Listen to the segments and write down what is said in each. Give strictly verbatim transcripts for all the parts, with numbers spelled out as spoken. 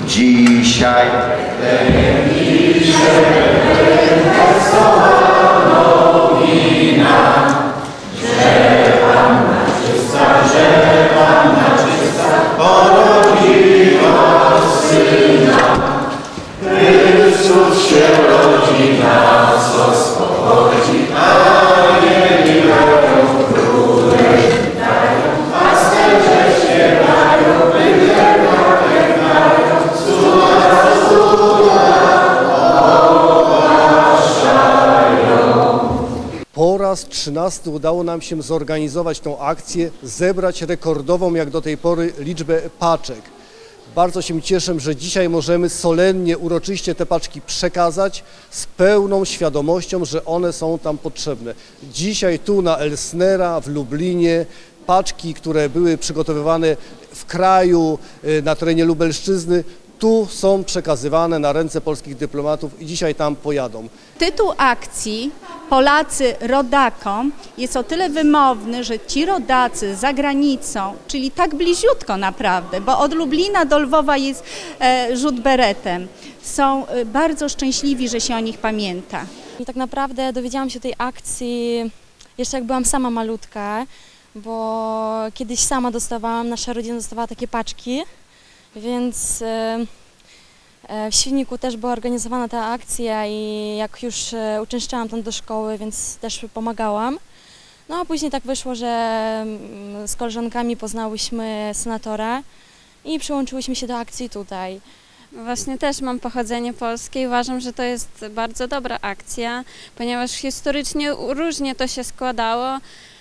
Dzisiaj Chrystus się rodzi, nas oswobodzi, anieli grają, króle witają, pasterze śpiewają, bydlę naklękają, cuda, cuda ogłaszają. Po raz trzynasty udało nam się zorganizować tą akcję, zebrać rekordową jak do tej pory liczbę paczek. Bardzo się cieszę, że dzisiaj możemy solennie, uroczyście te paczki przekazać z pełną świadomością, że one są tam potrzebne. Dzisiaj tu na Elsnera w Lublinie paczki, które były przygotowywane w kraju, na terenie Lubelszczyzny, tu są przekazywane na ręce polskich dyplomatów i dzisiaj tam pojadą. Tytuł akcji Polacy rodakom jest o tyle wymowny, że ci rodacy za granicą, czyli tak bliziutko naprawdę, bo od Lublina do Lwowa jest e, rzut beretem, są e, bardzo szczęśliwi, że się o nich pamięta. I tak naprawdę dowiedziałam się o tej akcji jeszcze jak byłam sama malutka, bo kiedyś sama dostawałam, nasza rodzina dostawała takie paczki, więc e, w Świdniku też była organizowana ta akcja i jak już uczęszczałam tam do szkoły, więc też pomagałam. No a później tak wyszło, że z koleżankami poznałyśmy senatora i przyłączyłyśmy się do akcji tutaj. Właśnie też mam pochodzenie polskie i uważam, że to jest bardzo dobra akcja, ponieważ historycznie różnie to się składało,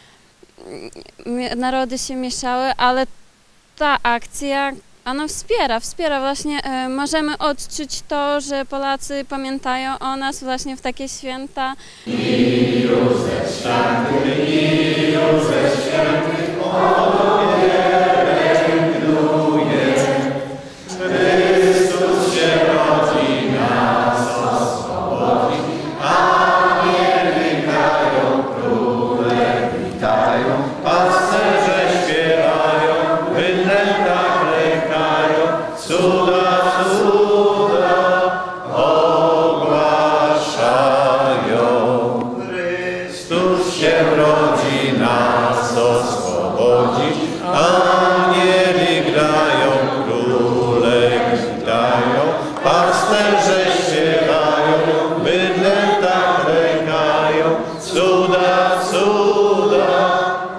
narody się mieszały, ale ta akcja ona wspiera, wspiera właśnie, y, możemy odczuć to, że Polacy pamiętają o nas właśnie w takie święta. I Józef Święty, i Józef Święty, pielęgnuje. Chrystus się rodzi, nas oswobodzi, anieli grają, króle witają, pasterze śpiewają, bydlęta cuda, cuda ogłaszają. Chrystus się rodzi, nas oswobodzi, anieli grają, króle witają, pasterze śpiewają, bydlęta klękają, cuda, cuda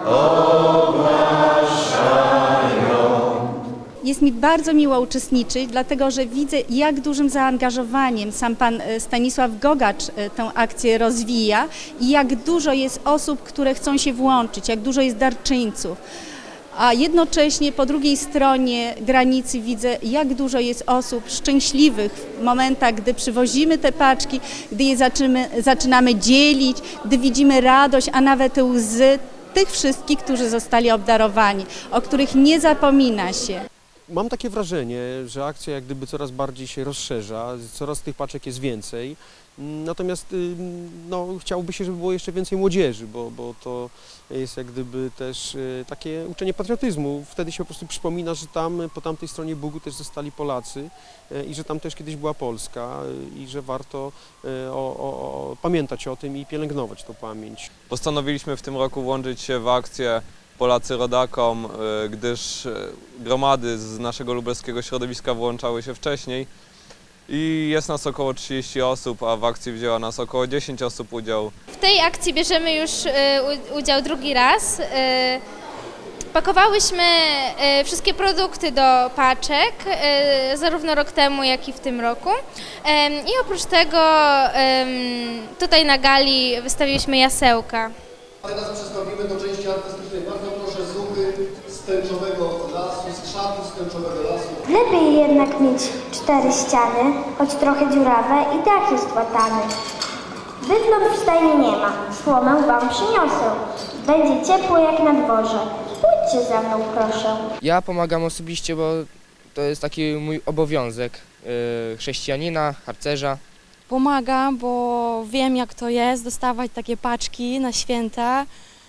Jest mi bardzo miło uczestniczyć, dlatego że widzę, jak dużym zaangażowaniem sam pan Stanisław Gogacz tę akcję rozwija i jak dużo jest osób, które chcą się włączyć, jak dużo jest darczyńców. A jednocześnie po drugiej stronie granicy widzę, jak dużo jest osób szczęśliwych w momentach, gdy przywozimy te paczki, gdy je zaczynamy, zaczynamy dzielić, gdy widzimy radość, a nawet łzy tych wszystkich, którzy zostali obdarowani, o których nie zapomina się. Mam takie wrażenie, że akcja jak gdyby coraz bardziej się rozszerza, coraz tych paczek jest więcej. Natomiast no, chciałoby się, żeby było jeszcze więcej młodzieży, bo, bo to jest jak gdyby też takie uczenie patriotyzmu. Wtedy się po prostu przypomina, że tam po tamtej stronie Bugu też zostali Polacy i że tam też kiedyś była Polska i że warto o, o, o, pamiętać o tym i pielęgnować tą pamięć. Postanowiliśmy w tym roku włączyć się w akcję Polacy rodakom, gdyż gromady z naszego lubelskiego środowiska włączały się wcześniej. I jest nas około trzydzieści osób, a w akcji wzięła nas około dziesięć osób udział. W tej akcji bierzemy już udział drugi raz. Pakowałyśmy wszystkie produkty do paczek, zarówno rok temu, jak i w tym roku. I oprócz tego tutaj na gali wystawiliśmy jasełka. Teraz przystąpimy do części artystycznej. Bardzo proszę zuchy z tęczowego lasu, z krzatu z tęczowego lasu. Lepiej jednak mieć cztery ściany, choć trochę dziurawe i dach jest łatany. Bydląt w stajni nie ma, słomę wam przyniosę. Będzie ciepło jak na dworze. Pójdźcie za mną, proszę. Ja pomagam osobiście, bo to jest taki mój obowiązek yy, chrześcijanina, harcerza. Pomagam, bo wiem jak to jest dostawać takie paczki na święta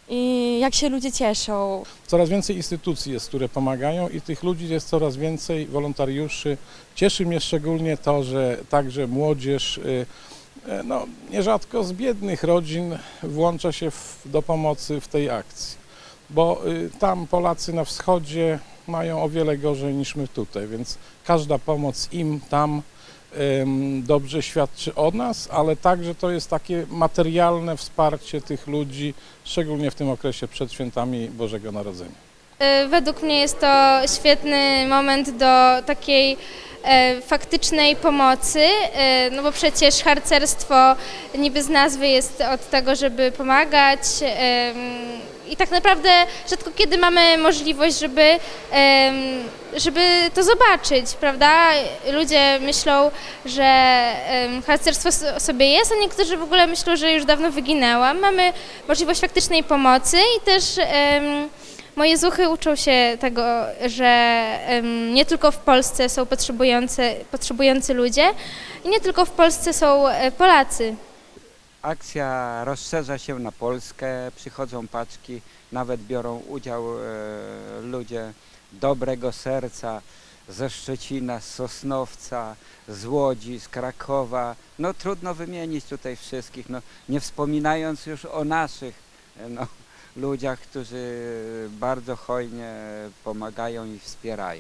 i jak się ludzie cieszą. Coraz więcej instytucji jest, które pomagają i tych ludzi jest coraz więcej, wolontariuszy. Cieszy mnie szczególnie to, że także młodzież, no, nierzadko z biednych rodzin włącza się w, do pomocy w tej akcji, bo tam Polacy na wschodzie mają o wiele gorzej niż my tutaj, więc każda pomoc im tam dobrze świadczy o nas, ale także to jest takie materialne wsparcie tych ludzi, szczególnie w tym okresie przed świętami Bożego Narodzenia. Według mnie jest to świetny moment do takiej e, faktycznej pomocy, e, no bo przecież harcerstwo niby z nazwy jest od tego, żeby pomagać e, i tak naprawdę rzadko kiedy mamy możliwość, żeby, e, żeby to zobaczyć, prawda? Ludzie myślą, że e, harcerstwo sobie jest, a niektórzy w ogóle myślą, że już dawno wyginęło. Mamy możliwość faktycznej pomocy i też e, moje zuchy uczą się tego, że um, nie tylko w Polsce są potrzebujący, potrzebujący ludzie i nie tylko w Polsce są e, Polacy. Akcja rozszerza się na Polskę, przychodzą paczki, nawet biorą udział e, ludzie dobrego serca ze Szczecina, z Sosnowca, z Łodzi, z Krakowa. No trudno wymienić tutaj wszystkich, no, nie wspominając już o naszych no, ludziach, którzy bardzo hojnie pomagają i wspierają.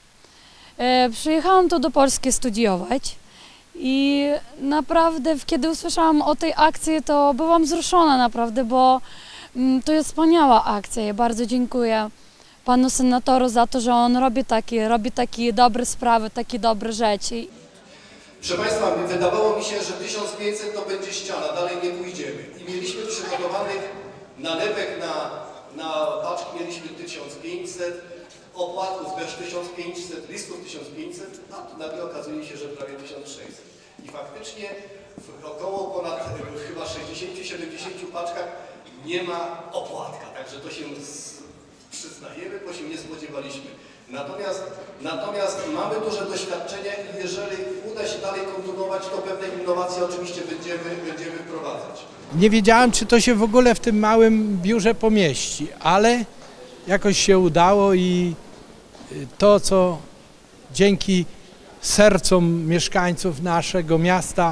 E, przyjechałam tu do Polski studiować i naprawdę kiedy usłyszałam o tej akcji, to byłam wzruszona naprawdę, bo mm, to jest wspaniała akcja. Ja bardzo dziękuję panu senatorowi za to, że on robi takie, robi takie dobre sprawy, takie dobre rzeczy. Proszę Państwa, wydawało mi się, że tysiąc pięćset to będzie ściana, dalej nie pójdziemy. I mieliśmy przygotowanych nalepek na, na paczki, mieliśmy tysiąc pięćset, opłatków też tysiąc pięćset, listów tysiąc pięćset, a nagle okazuje się, że prawie tysiąc sześćset. I faktycznie w około ponad chyba sześćdziesięciu siedemdziesięciu paczkach nie ma opłatka, także to się z, przyznajemy, bo się nie spodziewaliśmy. Natomiast, natomiast mamy duże doświadczenie i jeżeli uda się dalej kontynuować, to pewne innowacje oczywiście będziemy, będziemy wprowadzać. Nie wiedziałem, czy to się w ogóle w tym małym biurze pomieści, ale jakoś się udało i to, co dzięki sercom mieszkańców naszego miasta,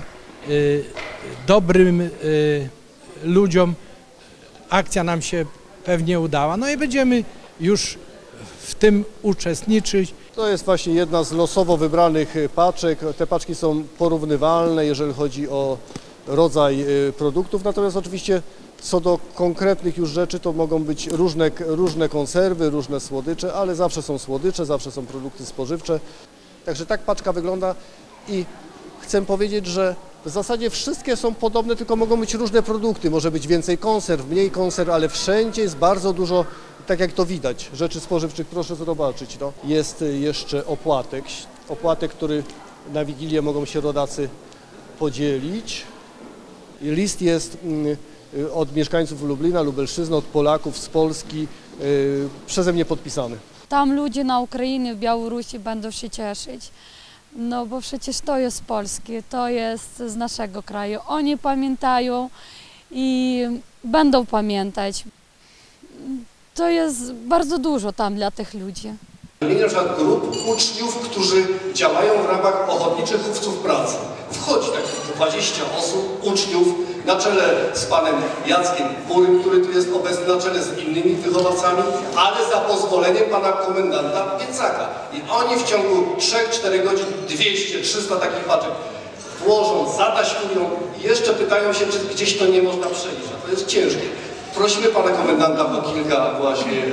dobrym ludziom, akcja nam się pewnie udała. No i będziemy już w tym uczestniczyć. To jest właśnie jedna z losowo wybranych paczek. Te paczki są porównywalne, jeżeli chodzi o rodzaj produktów, natomiast oczywiście co do konkretnych już rzeczy to mogą być różne, różne konserwy, różne słodycze, ale zawsze są słodycze, zawsze są produkty spożywcze. Także tak paczka wygląda i chcę powiedzieć, że w zasadzie wszystkie są podobne, tylko mogą być różne produkty. Może być więcej konserw, mniej konserw, ale wszędzie jest bardzo dużo, tak jak to widać, rzeczy spożywczych. Proszę zobaczyć, no. Jest jeszcze opłatek, opłatek, który na Wigilię mogą się rodacy podzielić. List jest od mieszkańców Lublina, Lubelszczyzny, od Polaków z Polski, przeze mnie podpisany. Tam ludzie na Ukrainie, w Białorusi będą się cieszyć, no bo przecież to jest Polski, to jest z naszego kraju. Oni pamiętają i będą pamiętać. To jest bardzo dużo tam dla tych ludzi. Wymienię na przykład grup uczniów, którzy działają w ramach ochotniczych łowców pracy. Wchodzi takich dwadzieścia osób, uczniów, na czele z panem Jackiem Burym, który tu jest obecny, na czele z innymi wychowawcami, ale za pozwoleniem pana komendanta Piecaka. I oni w ciągu trzech czterech godzin dwieście trzysta takich paczek włożą, zataśmują i jeszcze pytają się, czy gdzieś to nie można przejść. A to jest ciężkie. Prosimy pana komendanta o kilka właśnie yy,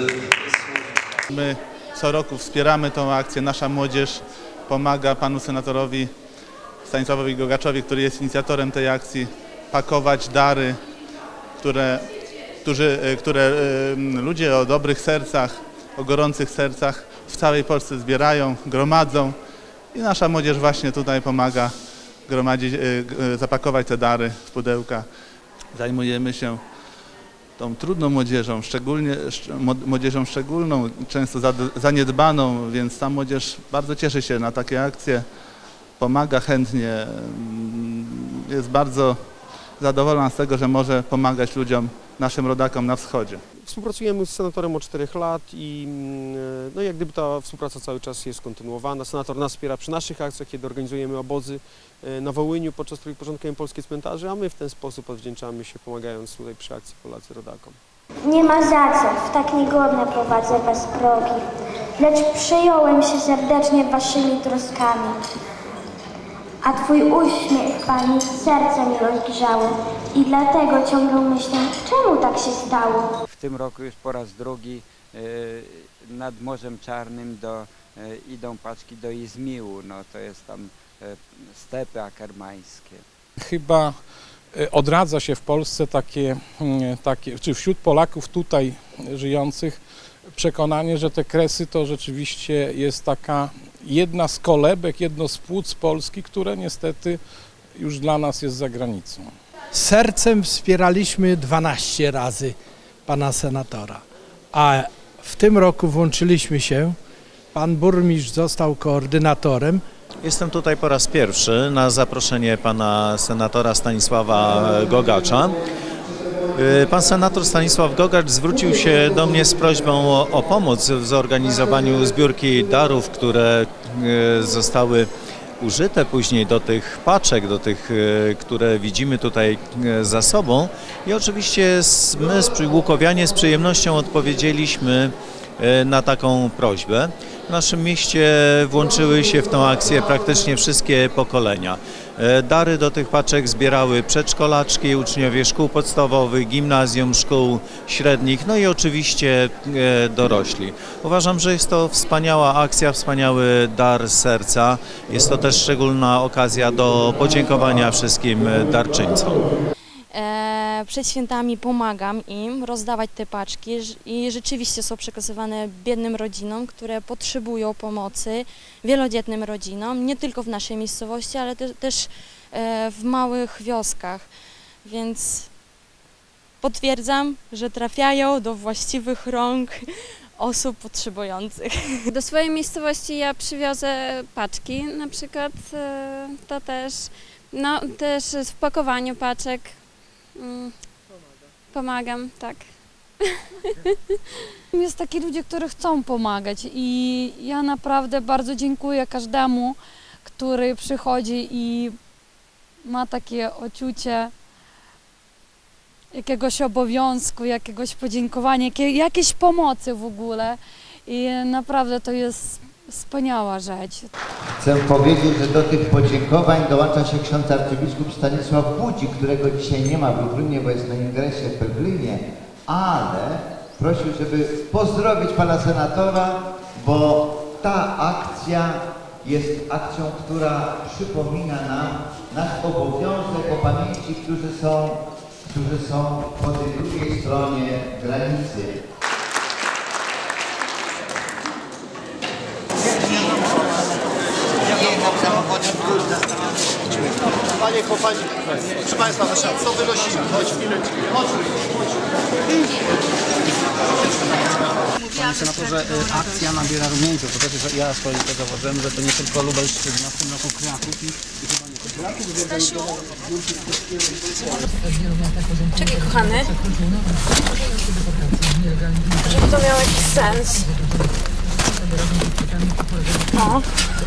słów. My co roku wspieramy tą akcję. Nasza młodzież pomaga panu senatorowi Stanisławowi Gogaczowi, który jest inicjatorem tej akcji, pakować dary, które, którzy, które ludzie o dobrych sercach, o gorących sercach w całej Polsce zbierają, gromadzą i nasza młodzież właśnie tutaj pomaga gromadzić, zapakować te dary w pudełka. Zajmujemy się tą trudną młodzieżą, szczególnie młodzieżą szczególną, często zaniedbaną, więc ta młodzież bardzo cieszy się na takie akcje, pomaga chętnie, jest bardzo zadowolona z tego, że może pomagać ludziom naszym rodakom na wschodzie. Współpracujemy z senatorem od czterech lat i no, jak gdyby ta współpraca cały czas jest kontynuowana. Senator nas wspiera przy naszych akcjach, kiedy organizujemy obozy na Wołyniu, podczas których porządkujemy polskie cmentarze, a my w ten sposób odwdzięczamy się, pomagając tutaj przy akcji Polacy Rodakom. Nie ma za co, w tak niegodne prowadzę was progi, lecz przyjąłem się serdecznie waszymi troskami. A twój uśmiech, Pani, serce mi rozgrzało i dlatego ciągle myślę, czemu tak się stało. W tym roku już po raz drugi y, nad Morzem Czarnym do, y, idą paczki do Izmiłu, no to jest tam y, stepy akermańskie. Chyba odradza się w Polsce takie, takie, czy wśród Polaków tutaj żyjących przekonanie, że te Kresy to rzeczywiście jest taka jedna z kolebek, jedno z płuc Polski, które niestety już dla nas jest za granicą. Sercem wspieraliśmy dwanaście razy pana senatora, a w tym roku włączyliśmy się. Pan burmistrz został koordynatorem. Jestem tutaj po raz pierwszy na zaproszenie pana senatora Stanisława Gogacza. Pan senator Stanisław Gogacz zwrócił się do mnie z prośbą o, o pomoc w zorganizowaniu zbiórki darów, które zostały użyte później do tych paczek, do tych, które widzimy tutaj za sobą. I oczywiście my, łukowianie, z przyjemnością odpowiedzieliśmy na taką prośbę. W naszym mieście włączyły się w tę akcję praktycznie wszystkie pokolenia. Dary do tych paczek zbierały przedszkolaczki, uczniowie szkół podstawowych, gimnazjum, szkół średnich, no i oczywiście dorośli. Uważam, że jest to wspaniała akcja, wspaniały dar serca. Jest to też szczególna okazja do podziękowania wszystkim darczyńcom. Przed świętami pomagam im rozdawać te paczki i rzeczywiście są przekazywane biednym rodzinom, które potrzebują pomocy, wielodzietnym rodzinom, nie tylko w naszej miejscowości, ale też w małych wioskach, więc potwierdzam, że trafiają do właściwych rąk osób potrzebujących. Do swojej miejscowości ja przywiozę paczki, na przykład to też, no, też w pakowaniu paczek. Pomagam, tak. Jest taki ludzie, którzy chcą pomagać i ja naprawdę bardzo dziękuję każdemu, który przychodzi i ma takie odczucie jakiegoś obowiązku, jakiegoś podziękowania, jakiejś pomocy w ogóle i naprawdę to jest wspaniała rzecz. Chcę powiedzieć, że do tych podziękowań dołącza się ksiądz arcybiskup Stanisław Budzik, którego dzisiaj nie ma w Lublinie, bo jest na ingresie w Berlinie, ale prosił, żeby pozdrowić pana senatora, bo ta akcja jest akcją, która przypomina nam nasz obowiązek o pamięci, którzy są, którzy są po tej drugiej stronie granicy. Panie, chłopaki, proszę Państwa, co wynosimy? Chodź, chodź, Panie senatorze, akcja nabiera rumieńców. To też ja swoim to zauważyłem, że to nie tylko Lubelszczyzna, w tym roku Kraków i, i chyba nie tylko Kraków. Czekaj, kochany, żeby to miało jakiś sens. O.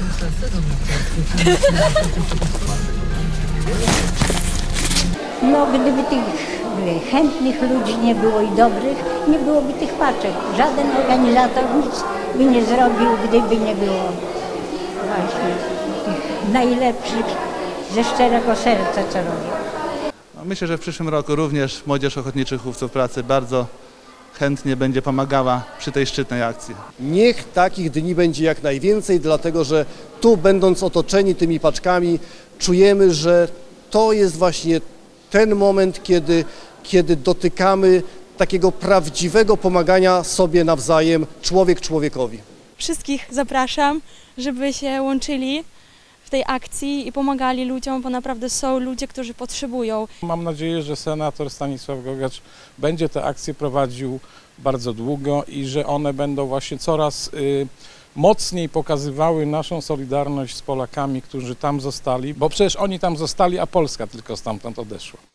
No, gdyby tych chętnych ludzi nie było i dobrych, nie byłoby tych paczek. Żaden organizator nic by nie zrobił, gdyby nie było właśnie tych najlepszych ze szczerego serca, co robią. Myślę, że w przyszłym roku również Młodzież Ochotniczych Chówców Pracy bardzo chętnie będzie pomagała przy tej szczytnej akcji. Niech takich dni będzie jak najwięcej, dlatego że tu, będąc otoczeni tymi paczkami, czujemy, że to jest właśnie ten moment, kiedy, kiedy dotykamy takiego prawdziwego pomagania sobie nawzajem, człowiek człowiekowi. Wszystkich zapraszam, żeby się łączyli w tej akcji i pomagali ludziom, bo naprawdę są ludzie, którzy potrzebują. Mam nadzieję, że senator Stanisław Gogacz będzie te akcje prowadził bardzo długo i że one będą właśnie coraz y, mocniej pokazywały naszą solidarność z Polakami, którzy tam zostali, bo przecież oni tam zostali, a Polska tylko stamtąd odeszła.